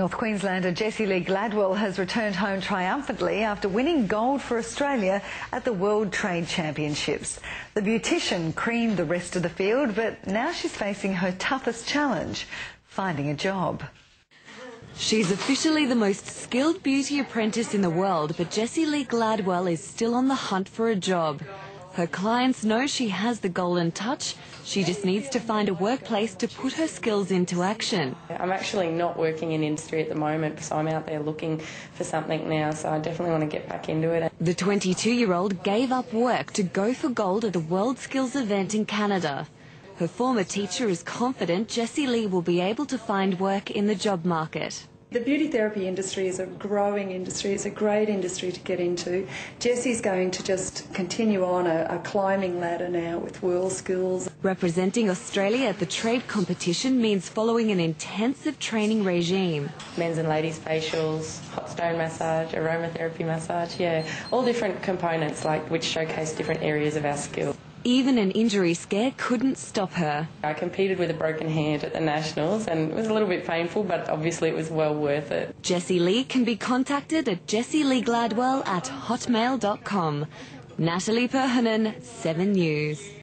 North Queenslander Jessie Lee Gladwell has returned home triumphantly after winning gold for Australia at the World Trade Championships. The beautician creamed the rest of the field, but now she's facing her toughest challenge, finding a job. She's officially the most skilled beauty apprentice in the world, but Jessie Lee Gladwell is still on the hunt for a job. Her clients know she has the golden touch. She just needs to find a workplace to put her skills into action. I'm actually not working in industry at the moment, so I'm out there looking for something now, so I definitely want to get back into it. The 22-year-old gave up work to go for gold at the World Skills event in Canada. Her former teacher is confident Jessie Lee will be able to find work in the job market. The beauty therapy industry is a growing industry. It's a great industry to get into. Jessie's going to just continue on a climbing ladder now with World Skills. Representing Australia at the trade competition means following an intensive training regime. Men's and ladies facials, hot stone massage, aromatherapy massage, all different components which showcase different areas of our skill. Even an injury scare couldn't stop her. I competed with a broken hand at the Nationals and it was a little bit painful, but obviously it was well worth it. Jessie Lee can be contacted at jessieleegladwell@hotmail.com. Natalie Perhonen, 7 News.